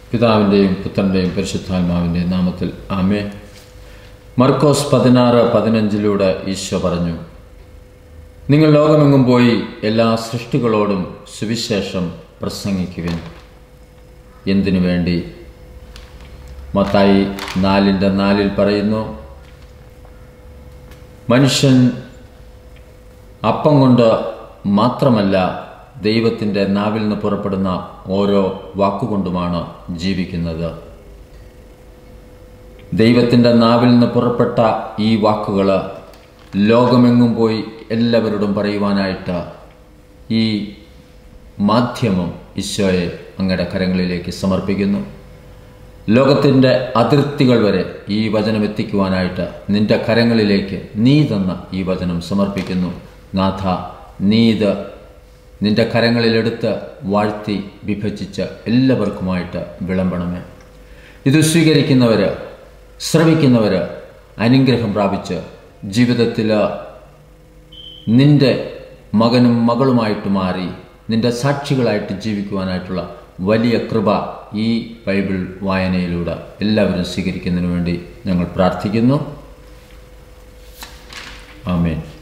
പിതാവിൻ്റെയും പുത്രൻ്റെയും പരിശുദ്ധാത്മാവിൻ്റെയും നാമത്തിൽ ആമേൻ. മർക്കോസ് 16:15 ഈശോ പറഞ്ഞു, നിങ്ങൾ ലോകമെങ്ങും പോയി എല്ലാ സൃഷ്ടികളോടും സുവിശേഷം പ്രസംഗിക്കുവിൻ. എന്തിനു വേണ്ടി? മത്തായി 4:4 പറയുന്നു, മനുഷ്യൻ അപ്പം കൊണ്ട് മാത്രമല്ല ദൈവത്തിൻ്റെ നാവിൽ നിന്ന് പുറപ്പെടുന്ന ഓരോ വാക്കുകൊണ്ടുമാണ് ജീവിക്കുന്നത്. ദൈവത്തിൻ്റെ നാവിൽ നിന്ന് പുറപ്പെട്ട ഈ വാക്കുകൾ ലോകമെങ്ങും പോയി എല്ലാവരോടും പറയുവാനായിട്ട് ഈ മാധ്യമം ഈശോയെ അങ്ങയുടെ കരങ്ങളിലേക്ക് സമർപ്പിക്കുന്നു. ലോകത്തിൻ്റെ അതിർത്തികൾ വരെ ഈ വചനം എത്തിക്കുവാനായിട്ട് നിന്റെ കരങ്ങളിലേക്ക് നീ തന്ന ഈ വചനം സമർപ്പിക്കുന്നു. നാഥ, നീ ഇത് നിന്റെ കരങ്ങളിലെടുത്ത് വാഴ്ത്തി വിഭജിച്ച് എല്ലാവർക്കുമായിട്ട് വിളമ്പണമേ. ഇത് സ്വീകരിക്കുന്നവർ, ശ്രവിക്കുന്നവർ അനുഗ്രഹം പ്രാപിച്ച് ജീവിതത്തിൽ നിന്റെ മകനും മകളുമായിട്ട് മാറി നിന്റെ സാക്ഷികളായിട്ട് ജീവിക്കുവാനായിട്ടുള്ള വലിയ കൃപ ഈ ബൈബിൾ വായനയിലൂടെ എല്ലാവരും സ്വീകരിക്കുന്നതിന് വേണ്ടി ഞങ്ങൾ പ്രാർത്ഥിക്കുന്നു. ആമേൻ.